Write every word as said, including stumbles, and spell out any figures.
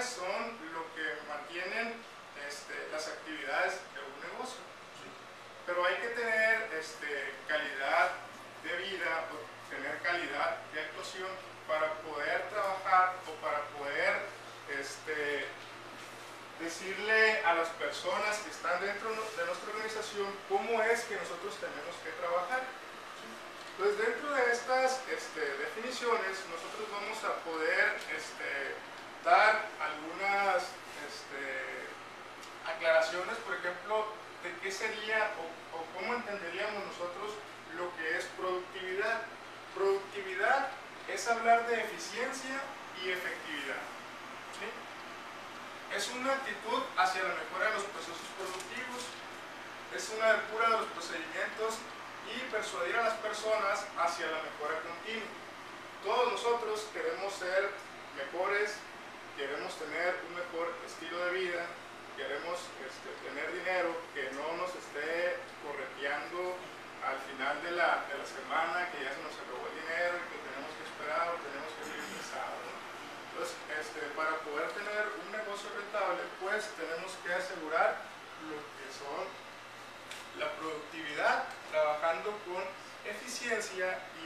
son lo que mantienen este, las actividades de un negocio. ¿Sí? Pero hay que tener este, calidad de vida, o tener calidad de actuación para poder trabajar o para poder este, decirle a las personas que están dentro de nuestra organización cómo es que nosotros tenemos que trabajar. Entonces, dentro de estas este, definiciones, nosotros vamos a poder este, dar algunas este, aclaraciones, por ejemplo, de qué sería o, o cómo entenderíamos nosotros lo que es productividad. Productividad es hablar de eficiencia y efectividad. ¿Sí? Es una actitud hacia la mejora de los procesos productivos, es una depura de los procedimientos y persuadir a las personas hacia la mejora continua. Todos nosotros queremos ser mejores, queremos tener un mejor estilo de vida, queremos este, tener dinero que no nos esté correteando al final de la, de la semana, que ya se nos acabó el dinero y que tenemos que esperar o tenemos que seguir pensando. Entonces, este, para poder tener un negocio rentable, pues tenemos que asegurar lo que son la productividad, trabajando con eficiencia